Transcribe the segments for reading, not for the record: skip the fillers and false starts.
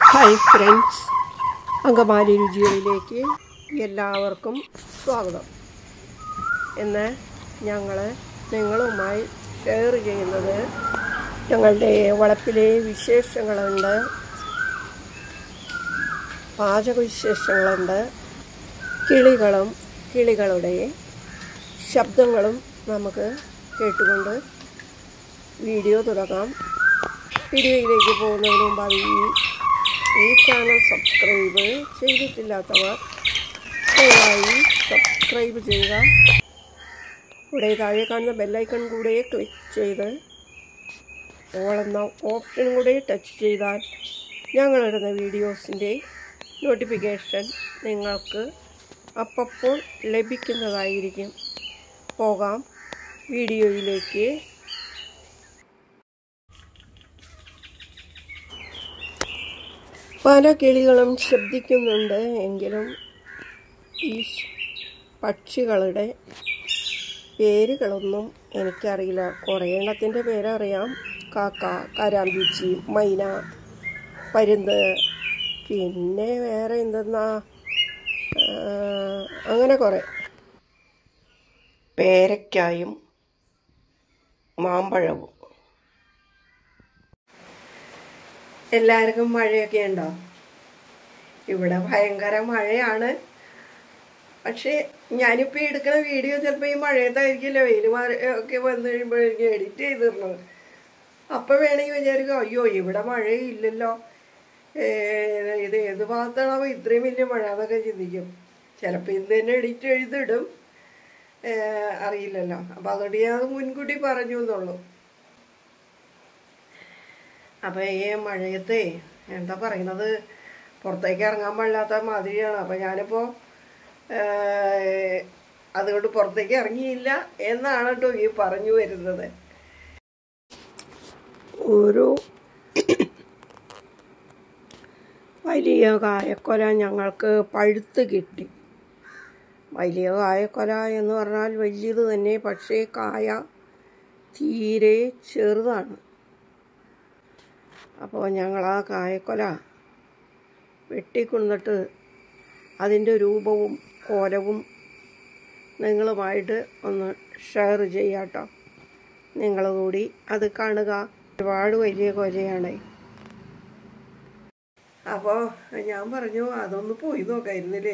Hi friends, Angamaly രുചികളിലേക്ക് എല്ലാവർക്കും സ്വാഗതം. ഇന്ന് ഞങ്ങൾ നിങ്ങളുമായി ഷെയർ ചെയ്യുന്നത് ഞങ്ങളുടെ വളപ്പിലെ വിശേഷങ്ങളുണ്ട്, പാചക വിശേഷങ്ങളുണ്ട്, കിളികളുടെ ശബ്ദങ്ങളും നമുക്ക് കേട്ടുകൊണ്ട് വീഡിയോ തുടങ്ങാം. വീഡിയോയിലേക്ക് പോകുന്നതിന് മുമ്പായി ഈ ചാനൽ സബ്സ്ക്രൈബ് ചെയ്തിട്ടില്ലാത്തവർ ദയവായി സബ്സ്ക്രൈബ് ചെയ്യുക. ഇവിടെ താഴെ കാണുന്ന ബെല്ലൈക്കൺ കൂടെ ക്ലിക്ക് ചെയ്ത് ഓൾ എന്ന ഓപ്ഷൻ കൂടെ ടച്ച് ചെയ്താൽ ഞങ്ങളിടുന്ന വീഡിയോസിൻ്റെ നോട്ടിഫിക്കേഷൻ നിങ്ങൾക്ക് അപ്പോൾ ലഭിക്കുന്നതായിരിക്കും. പോകാം വീഡിയോയിലേക്ക്. പല കിളികളും ശബ്ദിക്കുന്നുണ്ട്, എങ്കിലും ഈ പക്ഷികളുടെ പേരുകളൊന്നും എനിക്കറിയില്ല. കുറേ എണ്ണത്തിൻ്റെ പേരറിയാം: കാക്ക, കരാമ്പീച്ചി, മൈന, പരുന്ത്, പിന്നെ വേറെ എന്തെന്നാ, അങ്ങനെ കുറേ. പേരയ്ക്കായും മാമ്പഴവും. എല്ലാവർക്കും മഴയൊക്കെ ഉണ്ടോ? ഇവിടെ ഭയങ്കര മഴയാണ്. പക്ഷേ ഞാനിപ്പോൾ എടുക്കുന്ന വീഡിയോ ചിലപ്പോൾ ഈ മഴയത്തായിരിക്കില്ല, വെയിൽ ഒക്കെ വന്നു കഴിയുമ്പോഴായിരിക്കും എഡിറ്റ് ചെയ്തിരുന്നത്. അപ്പോൾ വേണമെങ്കിൽ വിചാരിക്കും, അയ്യോ ഇവിടെ മഴയില്ലല്ലോ, ഇത് ഏത് ഭാഗത്താണോ ഇത്രയും വലിയ മഴ എന്നൊക്കെ ചിന്തിക്കും. ചിലപ്പോൾ ഇന്ന് തന്നെ എഡിറ്റ് എഴുതിടും, അറിയില്ലല്ലോ. അപ്പോൾ അതുകൊണ്ട് ഞാൻ മുൻകൂട്ടി പറഞ്ഞു എന്നുള്ളൂ. അപ്പോൾ ഈ മഴയത്തെ എന്താ പറയുന്നത്, പുറത്തേക്ക് ഇറങ്ങാൻ പാടില്ലാത്ത മാതിരിയാണ്. അപ്പോൾ ഞാനിപ്പോൾ അതുകൊണ്ട് പുറത്തേക്ക് ഇറങ്ങിയില്ല എന്നാണ് കേട്ടോ ഈ പറഞ്ഞു വരുന്നത്. ഒരു വലിയ കായക്കൊല ഞങ്ങൾക്ക് പഴുത്ത് കിട്ടി. വലിയ കായക്കൊല എന്ന് പറഞ്ഞാൽ വലിയത് തന്നെ, പക്ഷേ കായ തീരെ ചെറുതാണ്. അപ്പോൾ ഞങ്ങൾ ആ കായക്കൊല വെട്ടിക്കൊണ്ടിട്ട് അതിൻ്റെ രൂപവും കോലവും നിങ്ങളുമായിട്ട് ഒന്ന് ഷെയർ ചെയ്യാം കേട്ടോ. നിങ്ങൾ കൂടി അത് കാണുക. ഒരുപാട് വലിയ കൊലയാണ്. അപ്പോൾ ഞാൻ പറഞ്ഞു അതൊന്ന് പോയി നോക്കായിരുന്നില്ലേ.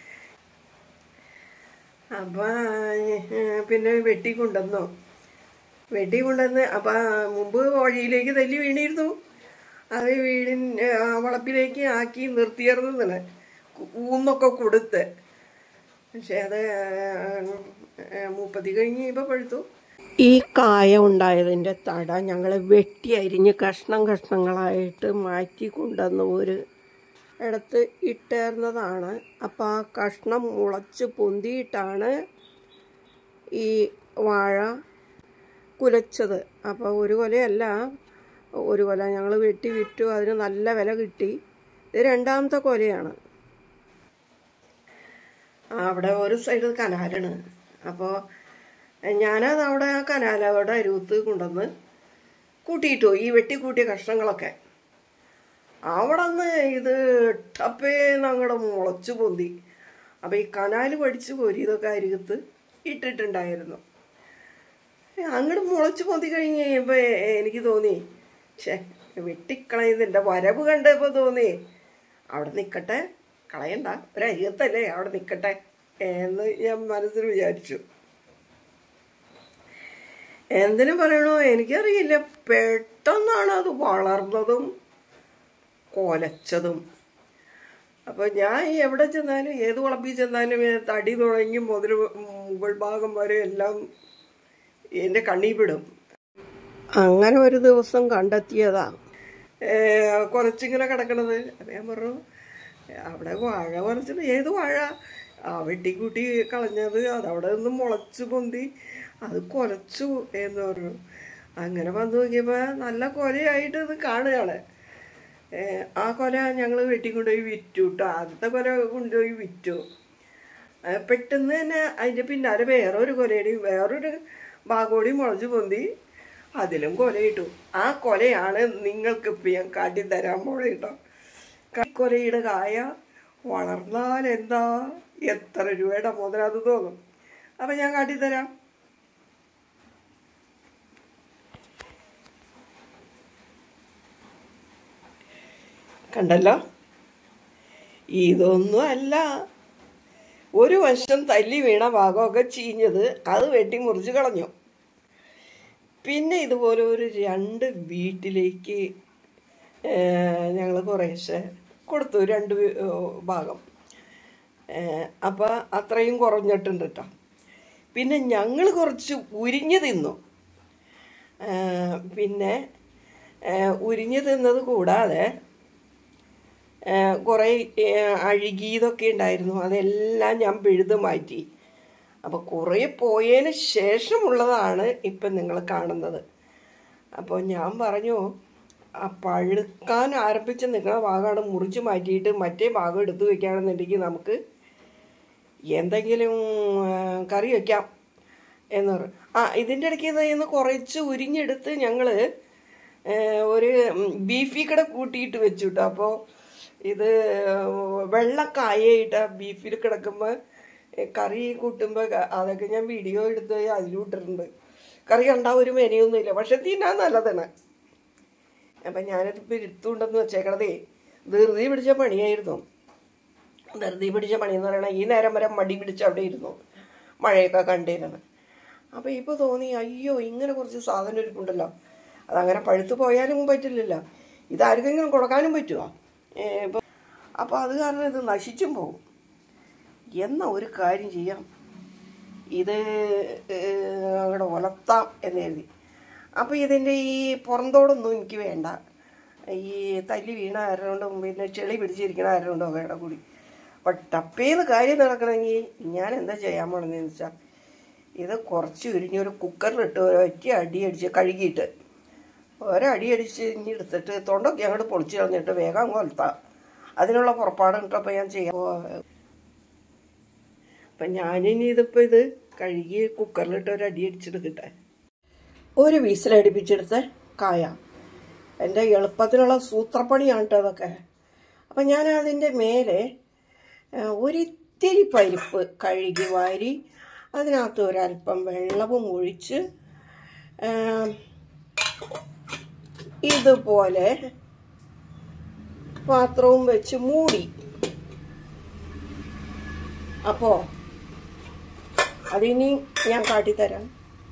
അപ്പം പിന്നെ വെട്ടിക്കൊണ്ടുവന്ന് അപ്പം മുമ്പ് വഴിയിലേക്ക് തല്ലി വീണിരുന്നു. അത് വളപ്പിലേക്ക് ആക്കി നിർത്തിയിരുന്നതാണ്, ഊന്നൊക്കെ കൊടുത്ത്. പക്ഷെ അത് മൂപ്പത്തി കഴിഞ്ഞ് ഇപ്പോൾ പഴുത്തു. ഈ കായ ഉണ്ടായതിൻ്റെ തട ഞങ്ങൾ വെട്ടി അരിഞ്ഞ് കഷ്ണങ്ങളായിട്ട് മാറ്റി കൊണ്ടുവന്ന് ഒരു ഇടത്ത് ഇട്ടേർന്നതാണ്. അപ്പോൾ ആ കഷ്ണം മുളച്ച് പൊന്തിയിട്ടാണ് ഈ വാഴ കുലച്ചത്. അപ്പോൾ ഒരു കൊലയല്ല, ഒരു കൊല ഞങ്ങൾ വെട്ടി വിറ്റു, അതിന് നല്ല വില കിട്ടി. ഇത് രണ്ടാമത്തെ കൊലയാണ്. അവിടെ ഒരു സൈഡ് കനാലാണ്. അപ്പോൾ ഞാനത് അവിടെ ആ കനാലവിടെ അരുവത്ത് കൊണ്ടുവന്ന് കൂട്ടിയിട്ടു, ഈ വെട്ടിക്കൂട്ടിയ കഷ്ണങ്ങളൊക്കെ. അവിടെ നിന്ന് ഇത് ടപ്പേന്ന് അങ്ങോട്ട് മുളച്ചു പൊന്തി. അപ്പോൾ ഈ കനാല് പഠിച്ച് പോരി ഇതൊക്കെ അരുവത്ത് ഇട്ടിട്ടുണ്ടായിരുന്നു. അങ്ങോട്ട് മുളച്ചു പൊന്തി കഴിഞ്ഞ് കഴിയുമ്പോൾ എനിക്ക് തോന്നി, വെട്ടിക്കളയുന്നതിൻ്റെ വരവ് കണ്ടപ്പോൾ തോന്നി അവിടെ നിൽക്കട്ടെ, കളയണ്ട, ഒരരികത്തല്ലേ അവിടെ നിൽക്കട്ടെ എന്ന് ഞാൻ മനസ്സിൽ വിചാരിച്ചു. എന്തിനു പറയണോ എനിക്കറിയില്ല, പെട്ടെന്നാണ് അത് വളർന്നതും കൊലച്ചതും. അപ്പോൾ ഞാൻ എവിടെ ചെന്നാലും, ഏത് വളപ്പിൽ ചെന്നാലും, തടി തുടങ്ങി മുതൽ മുകൾ ഭാഗം വരെ എല്ലാം എൻ്റെ കണ്ണീർ പെടും. അങ്ങനെ ഒരു ദിവസം കണ്ടെത്തിയതാ കുറച്ചിങ്ങനെ കിടക്കണത്. അപ്പം ഞാൻ പറഞ്ഞു, അവിടെ വാഴ കുറച്ചത്, ഏത് വാഴ വെട്ടിക്കൂട്ടി കളഞ്ഞത്, അതവിടെ നിന്ന് മുളച്ച് പൊന്തി അത് കൊലച്ചു എന്ന് പറഞ്ഞു. അങ്ങനെ വന്നു നോക്കിയപ്പോൾ നല്ല കൊലയായിട്ട് ഇത് കാണുകയാണ്. ആ കൊല ഞങ്ങൾ വെട്ടിക്കൊണ്ടുപോയി വിറ്റു കേട്ടോ. ആദ്യത്തെ കൊല കൊണ്ടുപോയി വിറ്റു. പെട്ടെന്ന് തന്നെ അതിൻ്റെ പിന്നാലെ വേറൊരു ഭാഗോടി മുളച്ച് പൊന്തി അതിലും കൊലയിട്ടു. ആ കൊലയാണ് നിങ്ങൾക്ക് ഇപ്പം ഞാൻ കാട്ടിത്തരാൻ പോണ കേട്ടോ. കൊലയുടെ കായ വളർന്നാൽ എന്താ, എത്ര രൂപയുടെ മുതലത് തോന്നും. അപ്പം ഞാൻ കാട്ടിത്തരാം. കണ്ടല്ലോ, ഇതൊന്നും അല്ല. ഒരു വശം തല്ലി വീണ ഭാഗമൊക്കെ ചീഞ്ഞത്, അത് വെട്ടി മുറിച്ച് കളഞ്ഞു. പിന്നെ ഇതുപോലെ ഒരു 2 വീട്ടിലേക്ക് ഞങ്ങൾ കുറേശ്ശെ കൊടുത്തു, 2 ഭാഗം. അപ്പം അത്രയും കുറഞ്ഞിട്ടുണ്ട് കേട്ടോ. പിന്നെ ഞങ്ങൾ കുറച്ച് ഉരിഞ്ഞ് തിന്നു. പിന്നെ ഉരിഞ്ഞ് തിന്നത് കൂടാതെ കുറേ അഴുകിയതൊക്കെ ഉണ്ടായിരുന്നു, അതെല്ലാം ഞാൻ പിഴുത് മാറ്റി. അപ്പോൾ കുറേ പോയതിന് ശേഷമുള്ളതാണ് ഇപ്പം നിങ്ങൾ കാണുന്നത്. അപ്പോൾ ഞാൻ പറഞ്ഞു, ആ പഴുക്കാൻ ആരംഭിച്ച് നിൽക്കുന്ന ഭാഗമാണ് മുറിച്ച് മാറ്റിയിട്ട് മറ്റേ ഭാഗം എടുത്ത് വയ്ക്കുകയാണെന്നുണ്ടെങ്കിൽ നമുക്ക് എന്തെങ്കിലും കറി വയ്ക്കാം എന്ന് പറഞ്ഞു. ഇതിൻ്റെ ഇടയ്ക്ക് ഇന്ന് കുറച്ച് ഉരിഞ്ഞെടുത്ത് ഞങ്ങൾ ഒരു ബീഫി കട കൂട്ടിയിട്ട് വെച്ചു കേട്ടോ. അപ്പോൾ ഇത് വെള്ളക്കായിട്ട് ബീഫിൽ കിടക്കുമ്പോൾ കറി കൂട്ടുമ്പോൾ അതൊക്കെ ഞാൻ വീഡിയോ എടുത്ത് അതിലിട്ടിട്ടുണ്ട്. കറി കണ്ടാൽ ഒരു മെനയൊന്നുമില്ല, പക്ഷെ തിന്നാൻ നല്ലതാണ്. അപ്പം ഞാനിതിപ്പോൾ ഇരുത്തുണ്ടെന്ന് വെച്ചേക്കണതേ ധൃതി പിടിച്ച പണിയായിരുന്നു. ധൃതി പിടിച്ച പണിയെന്ന് പറയണത് ഈ നേരം വരെ മടി പിടിച്ച് അവിടെ ഇരുന്നു, മഴയൊക്കെ കണ്ടിരുന്നു. അപ്പോൾ ഇപ്പോൾ തോന്നി, അയ്യോ ഇങ്ങനെ കുറച്ച് സാധനം ഇരിപ്പുണ്ടല്ലോ, അതങ്ങനെ പഴുത്ത് പോയാലും പറ്റില്ലല്ലോ, ഇതാർക്കെങ്കിലും കൊടുക്കാനും പറ്റുമോ ഇപ്പം. അപ്പോൾ അത് കാരണം ഇത് നശിച്ചും പോകും. എന്നാൽ ഒരു കാര്യം ചെയ്യാം, ഇത് അവിടെ ഉലർത്താം എന്ന് കരുതി. അപ്പോൾ ഇതിൻ്റെ ഈ പുറന്തോടൊന്നും എനിക്ക് വേണ്ട. ഈ തല്ലി വീണ ആരോണ്ടും പിന്നെ ചെളി പിടിച്ചിരിക്കണ ആരോണ്ടോ വേണ്ട കൂടി. അപ്പം ടപ്പേന്ന് കാര്യം നടക്കണമെങ്കിൽ ഞാൻ എന്താ ചെയ്യാൻ പോണെന്ന് വെച്ചാൽ, ഇത് കുറച്ച് ഉരിഞ്ഞൊരു കുക്കറിലിട്ട് ഒരൊറ്റ അടിയടിച്ച് കഴുകിയിട്ട് ഒരടിയടിച്ച് ഇനി എടുത്തിട്ട് തൊണ്ടൊക്കെ അങ്ങോട്ട് പൊളിച്ച് കളഞ്ഞിട്ട് വേഗം കൊലത്താം. അതിനുള്ള പുറപ്പാടാണ് കേട്ടോ അപ്പം ഞാൻ ചെയ്യാം. അപ്പം ഞാനിനി ഇതിപ്പോൾ ഇത് കഴുകി കുക്കറിലിട്ട് ഒരു അടി അടിച്ചെടുക്കട്ടെ. ഒരു വിസിലടിപ്പിച്ചെടുത്ത കായ എൻ്റെ എളുപ്പത്തിലുള്ള സൂത്രപ്പണിയാണ് കേട്ടോ അതൊക്കെ. അപ്പം ഞാൻ അതിൻ്റെ മേലെ ഒരിത്തിരി പരിപ്പ് കഴുകി വാരി അതിനകത്ത് ഒരല്പം വെള്ളവും ഒഴിച്ച് ഇതുപോലെ പാത്രവും വെച്ച് മൂടി. അപ്പോൾ അതിനി ഞാൻ കാട്ടിത്തരാം.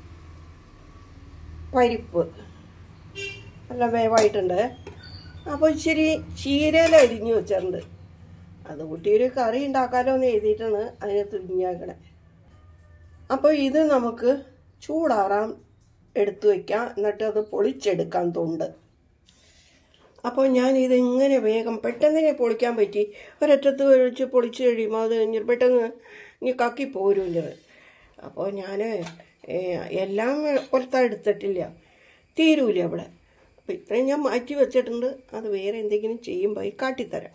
പരിപ്പ് നല്ല വേവായിട്ടുണ്ട്. അപ്പോൾ ഇച്ചിരി ചീരയില അരിഞ്ഞു വെച്ചിട്ടുണ്ട്, അത് കൂട്ടി ഒരു കറി ഉണ്ടാക്കാമല്ലോ എന്ന് എഴുതിയിട്ടാണ് അതിനെ തുരിഞ്ഞാക്കണേ. അപ്പോൾ ഇത് നമുക്ക് ചൂടാറാൻ എടുത്തു വയ്ക്കാം, എന്നിട്ട് അത് പൊളിച്ചെടുക്കാൻ തൊണ്ട്. അപ്പോൾ ഞാൻ ഇതിങ്ങനെ വേഗം പെട്ടെന്ന് തന്നെ പൊളിക്കാൻ പറ്റി. ഒരറ്റത്ത് ഒഴിച്ച് പൊളിച്ച് കഴിയുമ്പോൾ അത് പെട്ടെന്ന് ഇനി കക്കി പോരുന്നത്. അപ്പോൾ ഞാൻ എല്ലാം പുറത്താ എടുത്തിട്ടില്ല, തീരൂല അവിടെ. അപ്പോൾ ഇത്രയും ഞാൻ മാറ്റി വെച്ചിട്ടുണ്ട്. അത് വേറെ എന്തെങ്കിലും ചെയ്യുമ്പോൾ കാട്ടിത്തരാം.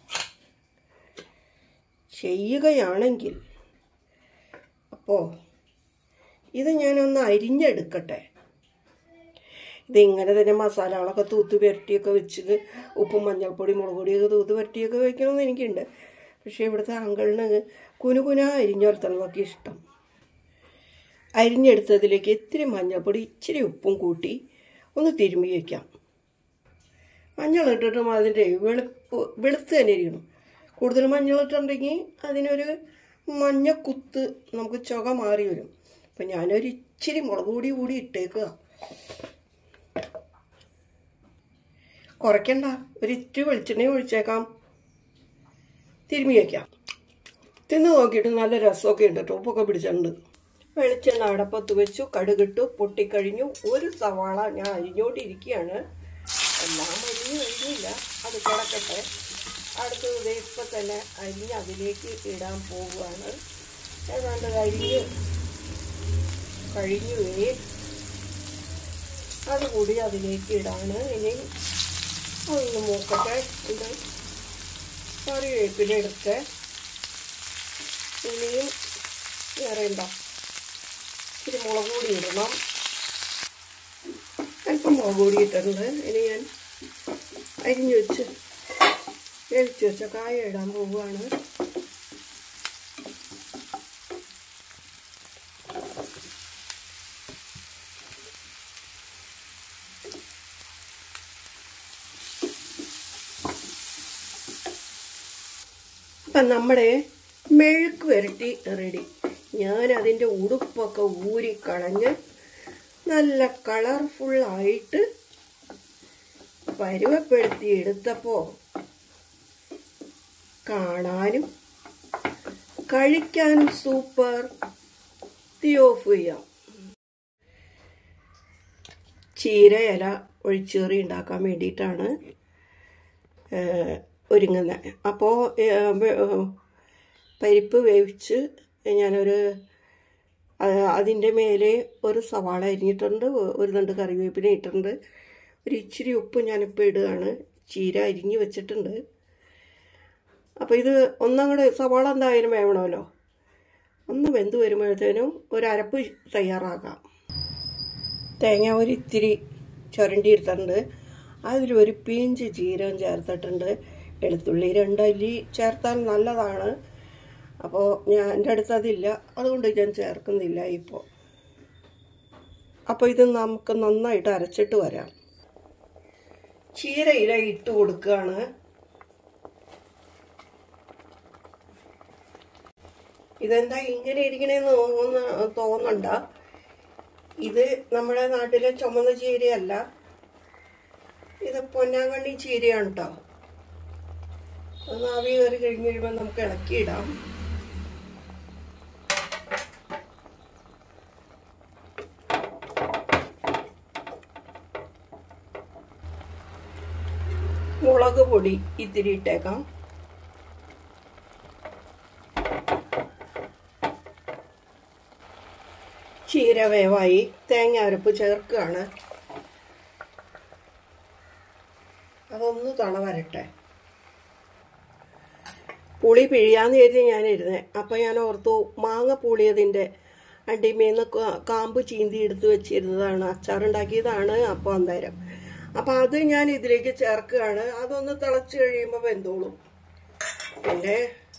ചെയ്യുകയാണെങ്കിൽ അപ്പോൾ ഇത് ഞാനൊന്ന് അരിഞ്ഞെടുക്കട്ടെ. ഇതിങ്ങനെ തന്നെ മസാലകളൊക്കെ തൂത്ത് പുരട്ടിയൊക്കെ വെച്ച് ഉപ്പും മഞ്ഞൾപ്പൊടി മുളക് പൊടിയൊക്കെ തൂത്ത് പുരട്ടിയൊക്കെ വയ്ക്കണമെന്ന് എനിക്കുണ്ട്. പക്ഷേ ഇവിടുത്തെ അങ്കിളിന് കുനുകുന അരിഞ്ഞോർത്തണതൊക്കെ ഇഷ്ടം. അരിഞ്ഞെടുത്തതിലേക്ക് ഇത്തിരി മഞ്ഞൾപ്പൊടി ഇച്ചിരി ഉപ്പും കൂട്ടി ഒന്ന് തിരുമ്മി വയ്ക്കാം. മഞ്ഞളിട്ടിട്ടും അതിൻ്റെ വെളുത്ത് തന്നെ ഇരിക്കണം. കൂടുതൽ മഞ്ഞളിട്ടുണ്ടെങ്കിൽ അതിനൊരു മഞ്ഞക്കുത്ത് നമുക്ക് ചുക മാറി വരും. അപ്പം ഞാനൊരു ഇച്ചിരി മുളക് പൊടി കൂടി ഇട്ടേക്കുക. കുറയ്ക്കണ്ട, ഒരിച്ചിരി വെളിച്ചെണ്ണ ഒഴിച്ചേക്കാം, തിരുമ്മി വയ്ക്കാം. തിന്ന് നോക്കിയിട്ട് നല്ല രസമൊക്കെ ഉണ്ട് കേട്ടോ, ഉപ്പൊക്കെ പിടിച്ചിട്ടുണ്ട്. വെളിച്ചെണ്ണ അടപ്പത്ത് വെച്ചു, കടുകിട്ടു, പൊട്ടിക്കഴിഞ്ഞു. ഒരു സവാള ഞാൻ അരിഞ്ഞോണ്ടിരിക്കുകയാണ്. എല്ലാം അരിഞ്ഞു കഴിഞ്ഞില്ല, അത് കിടക്കട്ടെ. അടുത്തത് ഇപ്പം തന്നെ അരിഞ്ഞ് അതിലേക്ക് ഇടാൻ പോവുകയാണ്. ഏതാണ്ട് കഴിഞ്ഞുവേ, അതുകൂടി അതിലേക്ക് ഇടാണ്. ഇനി ഒന്ന് മൂക്കട്ടെ. ഇത് കറിവേപ്പില എടുത്ത് ഇനിയും വേറെ ഉണ്ടോ, ഇച്ചിരി മുളക് പൊടി ഇടണം. അല്പം മുളക് പൊടി ഇട്ടിട്ടുണ്ട്. ഇനി ഞാൻ അരിഞ്ഞു വെച്ച് വേവിച്ച് വെച്ച കായ ഇടാൻ പോവുകയാണ്. അപ്പം നമ്മുടെ മെഴുക്ക് വരട്ടി റെഡി. ഞാൻ അതിൻ്റെ ഉടുപ്പൊക്കെ ഊരിക്കളഞ്ഞ് നല്ല കളർഫുള്ളായിട്ട് പരുവപ്പെടുത്തി എടുത്തപ്പോൾ കാണാനും കഴിക്കാനും സൂപ്പർ. തീ ഓഫ് ചെയ്യാം. ചീര ഇല ഒഴിച്ചേറി ഉണ്ടാക്കാൻ വേണ്ടിയിട്ടാണ് ഒരുങ്ങുന്നത്. അപ്പോൾ പരിപ്പ് വേവിച്ച് ഞാനൊരു അതിൻ്റെ മേലെ ഒരു സവാള അരിഞ്ഞിട്ടുണ്ട്, ഒരു തണ്ട് കറിവേപ്പില ഇട്ടിട്ടുണ്ട്, ഒരു ഇച്ചിരി ഉപ്പ് ഞാനിപ്പോൾ ഇടുകയാണ്. ചീര അരിഞ്ഞ് വെച്ചിട്ടുണ്ട്. അപ്പോൾ ഇത് ഒന്നങ്ങോട്ട് സവാള എന്തായാലും വേണമല്ലോ. ഒന്ന് വെന്ത് വരുമ്പോഴത്തേനും ഒരു അരപ്പ് തയ്യാറാക്കാം. തേങ്ങ ഒരു ഇത്തിരി ചുരണ്ടി എടുത്തിട്ടുണ്ട്. അതിലൊരു പിഞ്ച് ജീരകം ചേർത്തിട്ടുണ്ട്. വെളുത്തുള്ളി 2 അല്ലി ചേർത്താൽ നല്ലതാണ്. അപ്പോൾ എൻ്റെ അടുത്ത് അതില്ല, അതുകൊണ്ട് ഞാൻ ചേർക്കുന്നില്ല ഇപ്പോൾ. അപ്പോൾ ഇത് നമുക്ക് നന്നായിട്ട് അരച്ചിട്ട് വരാം. ചീരയില ഇട്ട് കൊടുക്കുകയാണ്. ഇതെന്താ ഇങ്ങനെ ഇരിക്കണേന്ന് തോന്നണ്ട. ഇത് നമ്മുടെ നാട്ടിലെ ചുമന്ന ചീരയല്ല, ഇത് പൊന്നാങ്കണ്ണി ചീരയാണ് കേട്ടോ. ഒന്ന് ആവി കയറി കഴിഞ്ഞ് കഴിയുമ്പോൾ നമുക്ക് ഇളക്കിയിടാം. മുളക് പൊടി ഇത്തിരി ഇട്ടേക്കാം. ചീര വേവായി. തേങ്ങ അരപ്പ് ചേർക്കുകയാണ്. അതൊന്ന് തള വരട്ടെ. പുളി പിഴിയാന്ന് കരുതി ഞാനിരുന്നേ. അപ്പം ഞാൻ ഓർത്തു മാങ്ങ പുളിയതിൻ്റെ അടിമേന്ന് കാമ്പ് ചീന്തി എടുത്ത് വെച്ചിരുന്നതാണ്, അച്ചാറുണ്ടാക്കിയതാണ്. അപ്പോൾ അന്നേരം അപ്പം അത് ഞാൻ ഇതിലേക്ക് ചേർക്കുകയാണ്. അതൊന്ന് തിളച്ച് കഴിയുമ്പോൾ വെന്തോളും. പിന്നെ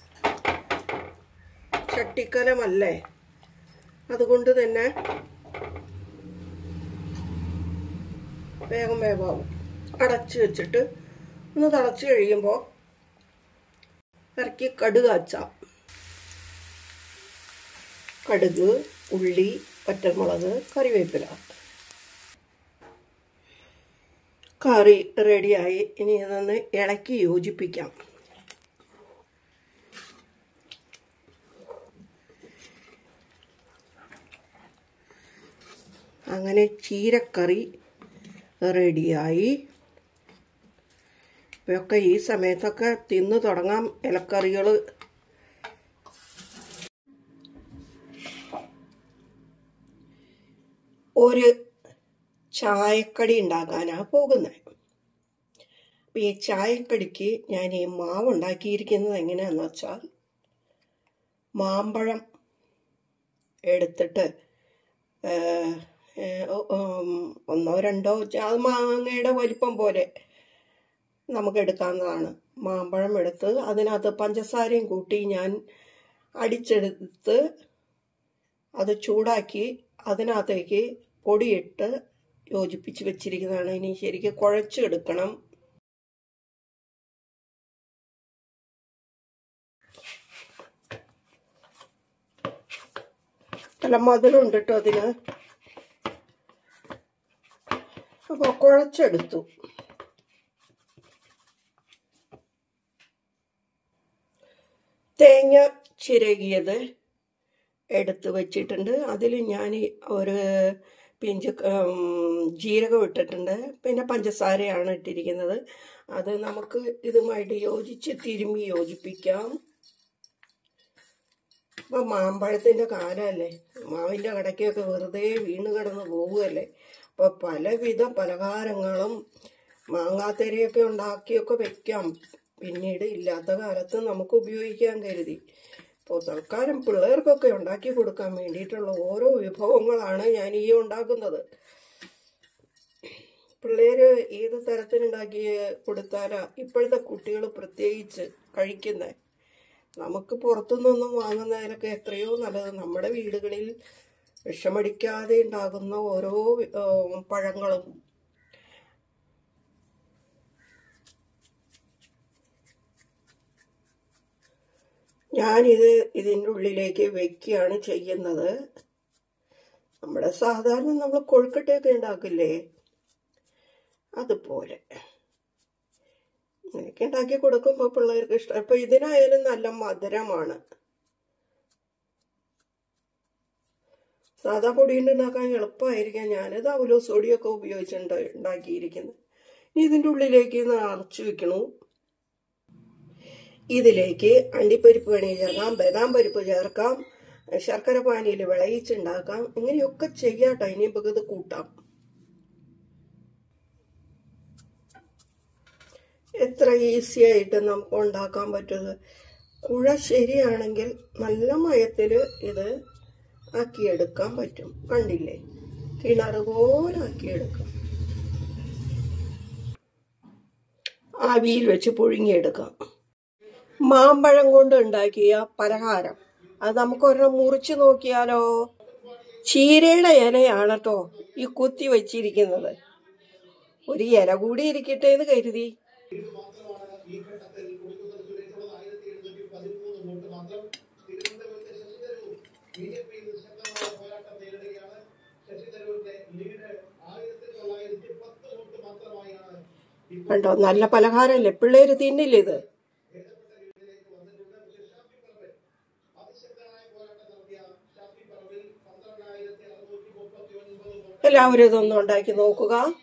ചട്ടിക്കലമല്ലേ, അതുകൊണ്ട് തന്നെ വേഗം വേവാവും. അടച്ച് വെച്ചിട്ട് ഒന്ന് തിളച്ച് കഴിയുമ്പോൾ ഇറക്കി കടുക് കാച്ചാം. കടുക്, ഉള്ളി, പച്ചമുളക്, കറിവേപ്പില. കറി റെഡിയായി. ഇനി ഇതൊന്ന് ഇളക്കി യോജിപ്പിക്കാം. അങ്ങനെ ചീരക്കറി റെഡിയായി. ഇപ്പൊക്കെ ഈ സമയത്തൊക്കെ തിന്നു തുടങ്ങാം ഇലക്കറികൾ. ഒരു ചായക്കടി ഉണ്ടാക്കാനാണ് പോകുന്നത്. അപ്പം ഈ ചായക്കടിക്ക് ഞാൻ ഈ മാവ് ഉണ്ടാക്കിയിരിക്കുന്നത് എങ്ങനെയാണെന്ന് വെച്ചാൽ, മാമ്പഴം എടുത്തിട്ട് 1 2 അത് മാങ്ങയുടെ വലിപ്പം പോലെ നമുക്ക് എടുക്കാവുന്നതാണ്. മാമ്പഴം എടുത്ത് അതിനകത്ത് പഞ്ചസാരയും കൂട്ടി ഞാൻ അടിച്ചെടുത്ത് അത് ചൂടാക്കി അതിനകത്തേക്ക് പൊടിയിട്ട് യോജിപ്പിച്ച് വെച്ചിരിക്കുന്നതാണ്. ഇനി ശരിക്കും കുഴച്ചെടുക്കണം. നല്ല മധുരമുണ്ട് കേട്ടോ അതിന്. അപ്പോൾ കുഴച്ചെടുത്തു. തേങ്ങ ചിരകിയത് എടുത്ത് വെച്ചിട്ടുണ്ട്. അതിൽ ഞാൻ ഒരു പിഞ്ച് ജീരകം ഇട്ടിട്ടുണ്ട്. പിന്നെ പഞ്ചസാരയാണ് ഇട്ടിരിക്കുന്നത്. അത് നമുക്ക് ഇതുമായിട്ട് യോജിച്ച് തിരുമ്മി യോജിപ്പിക്കാം. അപ്പം മാമ്പഴത്തിൻ്റെ കാലമല്ലേ, മാവിൻ്റെ കടയ്ക്കൊക്കെ വെറുതെ വീണ് കിടന്ന് പോവുകയല്ലേ. അപ്പോൾ പലവിധ പലഹാരങ്ങളും മാങ്ങാത്തരയൊക്കെ ഉണ്ടാക്കിയൊക്കെ വെക്കാം. പിന്നീട് ഇല്ലാത്ത കാലത്ത് നമുക്ക് ഉപയോഗിക്കാൻ കരുതി. ഇപ്പോൾ തൽക്കാലം പിള്ളേർക്കൊക്കെ ഉണ്ടാക്കി കൊടുക്കാൻ വേണ്ടിയിട്ടുള്ള ഓരോ വിഭവങ്ങളാണ് ഞാൻ ഈ ഉണ്ടാക്കുന്നത്. പിള്ളേര് ഏത് തരത്തിലുണ്ടാക്കി കൊടുത്താലാ ഇപ്പോഴത്തെ കുട്ടികൾ പ്രത്യേകിച്ച് കഴിക്കുന്നത്. നമുക്ക് പുറത്തുനിന്നൊന്നും വാങ്ങുന്നതിനൊക്കെ എത്രയോ നല്ലത് നമ്മുടെ വീടുകളിൽ വിഷമടിക്കാതെ ഉണ്ടാകുന്ന ഓരോ പഴങ്ങളും. ഇതിൻ്റെ ഉള്ളിലേക്ക് വെക്കുകയാണ് ചെയ്യുന്നത്. നമ്മുടെ സാധാരണ നമ്മൾ കൊഴുക്കട്ടയൊക്കെ ഉണ്ടാക്കില്ലേ, അതുപോലെ ഇങ്ങനെയൊക്കെ ഉണ്ടാക്കി കൊടുക്കുമ്പോൾ പിള്ളേർക്ക് ഇഷ്ടം. ഇപ്പൊ ഇതിനായാലും നല്ല മധുരമാണ്. സാധാ പൊടി കൊണ്ട് ഉണ്ടാക്കാൻ എളുപ്പമായിരിക്കാം. ഞാനിത് അവലോസോടിയൊക്കെ ഉപയോഗിച്ചിട്ടുണ്ട് ഉണ്ടാക്കിയിരിക്കുന്നത്. ഇനി ഇതിൻ്റെ ഉള്ളിലേക്ക് നിറച്ച് വെക്കണു. ഇതിലേക്ക് അണ്ടിപ്പരിപ്പ് വേണമെങ്കിൽ ചേർക്കാം, ബദാം പരിപ്പ് ചേർക്കാം, ശർക്കര പാനിയിൽ വിളയിച്ചുണ്ടാക്കാം. ഇങ്ങനെയൊക്കെ ചെയ്യാട്ടോ. ഇനിയിപ്പോൾ ഇത് കൂട്ടാം. എത്ര ഈസി ആയിട്ട് നമുക്ക് ഉണ്ടാക്കാൻ പറ്റുന്നത്. കുഴ ശരിയാണെങ്കിൽ നല്ല മയത്തിൽ ഇത് ആക്കിയെടുക്കാൻ പറ്റും. കണ്ടില്ലേ, കിണറ് പോലെ ആക്കിയെടുക്കാം. ആവിയിൽ വെച്ച് പുഴുങ്ങിയെടുക്കാം. മാമ്പഴം കൊണ്ട് ഉണ്ടാക്കിയ പലഹാരം അത് നമുക്ക് ഒരെണ്ണം മുറിച്ച് നോക്കിയാലോ. ചീരയുടെ ഇലയാണ് കേട്ടോ ഈ കുത്തി വച്ചിരിക്കുന്നത്. ഒരു ഇല കൂടി ഇരിക്കട്ടെ എന്ന് കരുതി. കണ്ടോ, നല്ല പലഹാരമല്ലേ, പിള്ളേര് തിന്നില്ല ഇത്. എല്ലാവരും ഇതൊന്നും ഉണ്ടാക്കി നോക്കുക.